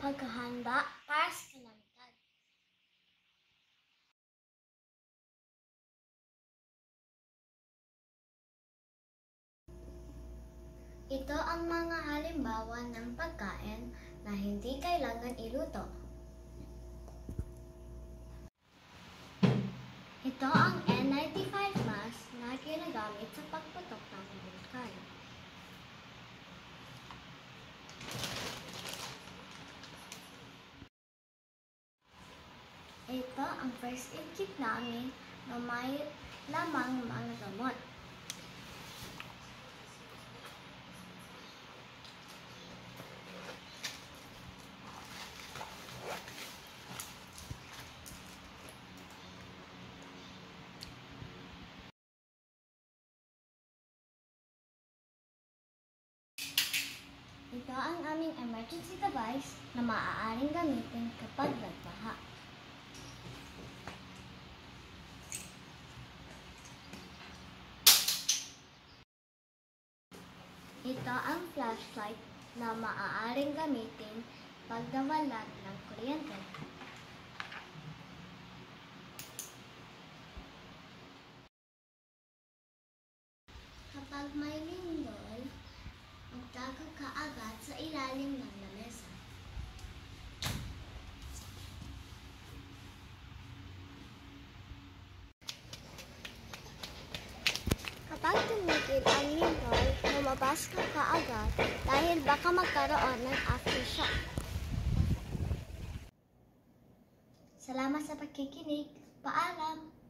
paghahanda para sa kalamidad. Ito ang mga halimbawa ng pagkain na hindi kailangan iluto. Ito ang N95 mask na ginagamit sa pagputok ng bulkan. Ito ang first aid kit namin na may lamang mga gamot. Ito ang aming emergency device na maaaring gamitin kapag nagbaha. Ito ang flashlight na maaaring gamitin pag nawalan ng kuryente. Kapag may lindol, magtago ka agad sa ilalim ng lamesa. Kapag tumigil ang lindol, lumabas ka kaagad dahil baka magkaroon ng aftershock. Salamat sa pakikinig. Paalam!